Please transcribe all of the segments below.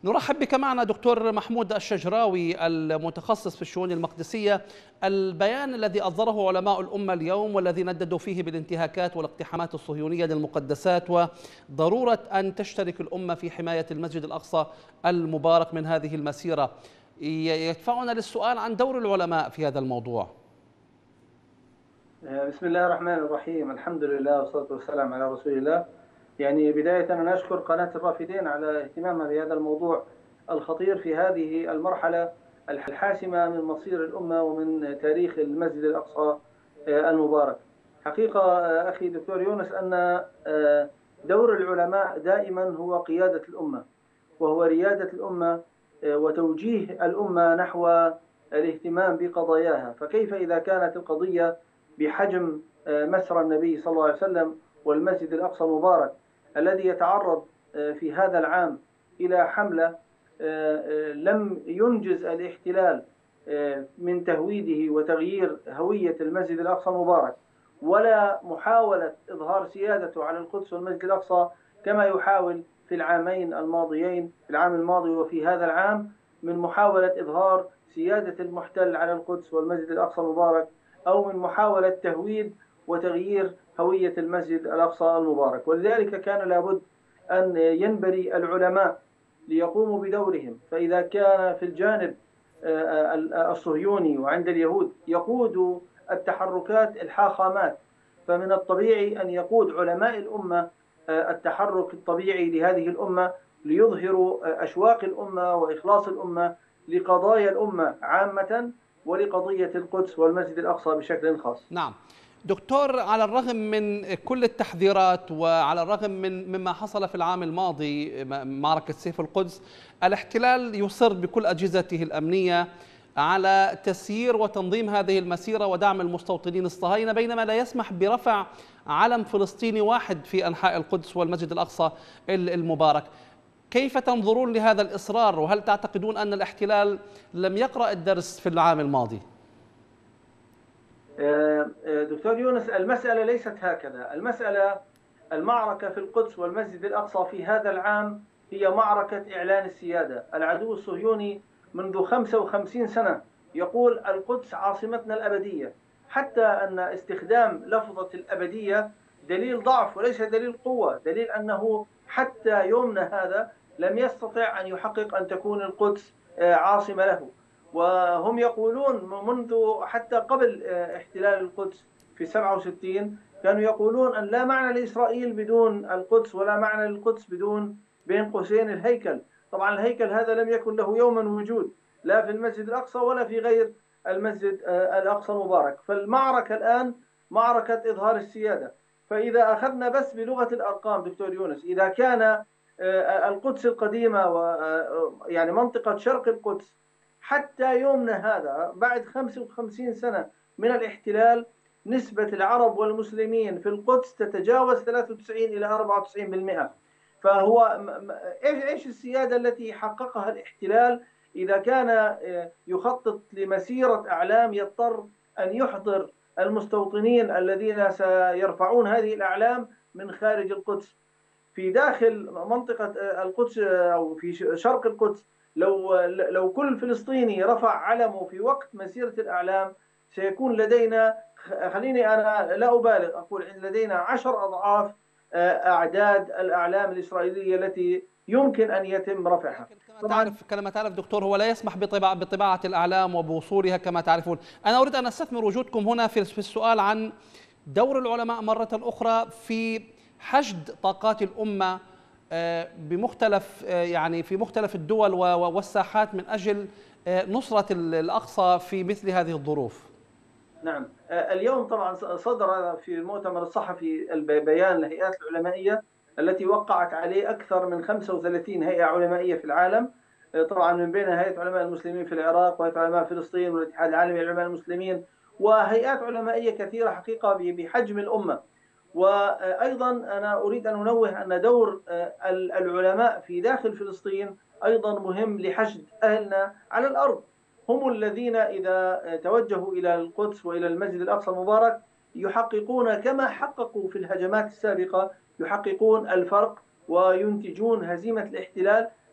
نرحب بك معنا دكتور محمود الشجراوي المتخصص في الشؤون المقدسية. البيان الذي أصدره علماء الأمة اليوم والذي نددوا فيه بالانتهاكات والاقتحامات الصهيونية للمقدسات وضرورة أن تشترك الأمة في حماية المسجد الأقصى المبارك من هذه المسيرة، يدفعنا للسؤال عن دور العلماء في هذا الموضوع. بسم الله الرحمن الرحيم. الحمد لله والصلاة والسلام على رسول الله. بداية أنا أشكر قناة الرافدين على اهتمامها بهذا الموضوع الخطير في هذه المرحلة الحاسمة من مصير الأمة ومن تاريخ المسجد الأقصى المبارك. حقيقة أخي دكتور يونس أن دور العلماء دائما هو قيادة الأمة، وهو ريادة الأمة وتوجيه الأمة نحو الاهتمام بقضاياها. فكيف إذا كانت القضية بحجم مسرى النبي صلى الله عليه وسلم والمسجد الأقصى المبارك الذي يتعرض في هذا العام إلى حملة لم ينجز الاحتلال من تهويده وتغيير هوية المسجد الأقصى المبارك، ولا محاولة إظهار سيادته على القدس والمسجد الأقصى كما يحاول في العامين الماضيين، في العام الماضي وفي هذا العام، من محاولة إظهار سيادة المحتل على القدس والمسجد الأقصى المبارك، أو من محاولة تهويد وتغيير هوية المسجد الأقصى المبارك. ولذلك كان لابد أن ينبري العلماء ليقوموا بدورهم. فإذا كان في الجانب الصهيوني وعند اليهود يقود التحركات الحاخامات، فمن الطبيعي أن يقود علماء الأمة التحرك الطبيعي لهذه الأمة ليظهروا أشواق الأمة وإخلاص الأمة لقضايا الأمة عامة ولقضية القدس والمسجد الأقصى بشكل خاص. نعم دكتور، على الرغم من كل التحذيرات وعلى الرغم مما حصل في العام الماضي معركة سيف القدس، الاحتلال يصر بكل أجهزته الأمنية على تسيير وتنظيم هذه المسيرة ودعم المستوطنين الصهاينة، بينما لا يسمح برفع علم فلسطيني واحد في أنحاء القدس والمسجد الأقصى المبارك. كيف تنظرون لهذا الإصرار، وهل تعتقدون أن الاحتلال لم يقرأ الدرس في العام الماضي؟ دكتور يونس، المسألة ليست هكذا. المعركة في القدس والمسجد الأقصى في هذا العام هي معركة إعلان السيادة. العدو الصهيوني منذ 55 سنة يقول القدس عاصمتنا الأبدية، حتى أن استخدام لفظة الأبدية دليل ضعف وليس دليل قوة، دليل أنه حتى يومنا هذا لم يستطع أن يحقق أن تكون القدس عاصمة له. وهم يقولون منذ حتى قبل احتلال القدس في 67 كانوا يقولون أن لا معنى لإسرائيل بدون القدس، ولا معنى للقدس بدون بين قوسين الهيكل. طبعا الهيكل هذا لم يكن له يوما وجود لا في المسجد الأقصى ولا في غير المسجد الأقصى المبارك. فالمعركة الآن معركة إظهار السيادة. فإذا أخذنا بس بلغة الأرقام دكتور يونس، إذا كان القدس القديمة يعني منطقة شرق القدس حتى يومنا هذا بعد 55 سنة من الاحتلال نسبة العرب والمسلمين في القدس تتجاوز 93 إلى 94%. فهو إيش السيادة التي حققها الاحتلال إذا كان يخطط لمسيرة أعلام يضطر أن يحضر المستوطنين الذين سيرفعون هذه الأعلام من خارج القدس؟ في داخل منطقة القدس أو في شرق القدس لو كل فلسطيني رفع علمه في وقت مسيرة الأعلام سيكون لدينا، خليني أنا لا أبالغ أقول لدينا 10 أضعاف أعداد الأعلام الإسرائيلية التي يمكن أن يتم رفعها. كما تعرف دكتور، هو لا يسمح بطباعة الأعلام وبوصولها كما تعرفون. أنا أريد أن أستثمر وجودكم هنا في السؤال عن دور العلماء مرة أخرى في حشد طاقات الأمة في مختلف الدول والساحات من أجل نصرة الأقصى في مثل هذه الظروف. نعم، اليوم طبعا صدر في المؤتمر الصحفي البيان للهيئات العلمائية التي وقعت عليه أكثر من 35 هيئة علمائية في العالم، طبعا من بينها هيئة علماء المسلمين في العراق، وهيئة علماء فلسطين، والاتحاد العالمي للعلماء المسلمين، وهيئات علمائية كثيرة حقيقة بحجم الأمة. وأيضا أنا أريد أن أنوه أن دور العلماء في داخل فلسطين أيضا مهم لحشد أهلنا على الأرض. هم الذين إذا توجهوا إلى القدس وإلى المسجد الأقصى المبارك يحققون كما حققوا في الهجمات السابقة، يحققون الفرق وينتجون هزيمة الاحتلال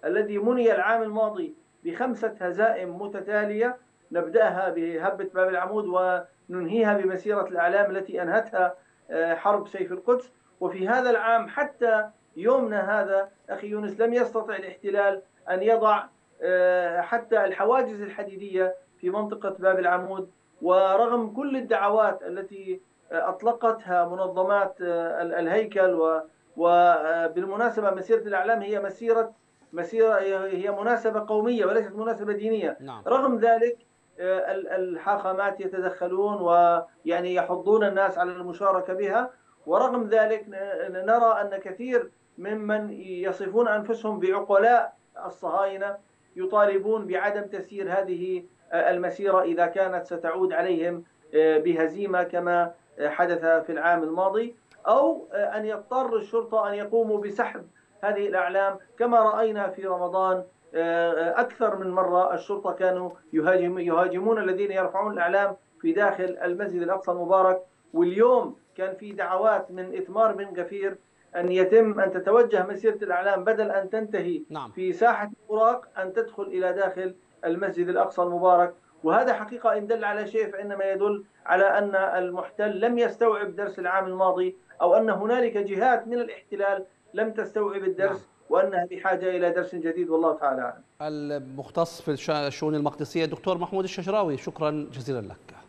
الذي مني العام الماضي ب5 هزائم متتالية، نبدأها بهبة باب العمود وننهيها بمسيرة الأعلام التي أنهتها حرب سيف القدس. وفي هذا العام حتى يومنا هذا أخي يونس لم يستطع الاحتلال أن يضع حتى الحواجز الحديدية في منطقة باب العمود، ورغم كل الدعوات التي أطلقتها منظمات الهيكل. وبالمناسبة مسيرة الأعلام هي مسيرة هي مناسبة قومية وليست مناسبة دينية. نعم. رغم ذلك الحاخامات يتدخلون ويعني يحضون الناس على المشاركة بها، ورغم ذلك نرى أن كثير ممن يصفون أنفسهم بعقلاء الصهاينة يطالبون بعدم تسيير هذه المسيرة إذا كانت ستعود عليهم بهزيمة كما حدث في العام الماضي، أو أن يضطر الشرطة أن يقوموا بسحب هذه الأعلام كما رأينا في رمضان. أكثر من مرة الشرطة كانوا يهاجمون الذين يرفعون الأعلام في داخل المسجد الأقصى المبارك. واليوم كان في دعوات من إثمار بن غفير أن تتوجه مسيرة الأعلام بدل أن تنتهي في ساحة البراق أن تدخل إلى داخل المسجد الأقصى المبارك. وهذا حقيقة إن دل على شيء فإنما يدل على أن المحتل لم يستوعب درس العام الماضي، أو أن هنالك جهات من الاحتلال لم تستوعب الدرس وأنها بحاجة إلى درس جديد، والله تعالى أعلم. المختص في الشؤون المقدسية دكتور محمود الشجراوي، شكرا جزيلا لك.